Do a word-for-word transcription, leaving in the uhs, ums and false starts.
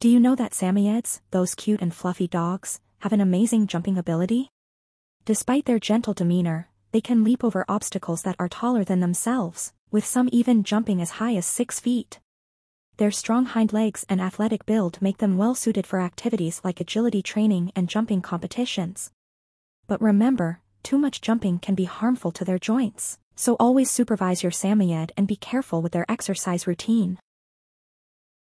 Do you know that Samoyeds, those cute and fluffy dogs, have an amazing jumping ability? Despite their gentle demeanor, they can leap over obstacles that are taller than themselves, with some even jumping as high as six feet. Their strong hind legs and athletic build make them well suited for activities like agility training and jumping competitions. But remember, too much jumping can be harmful to their joints, so always supervise your Samoyed and be careful with their exercise routine.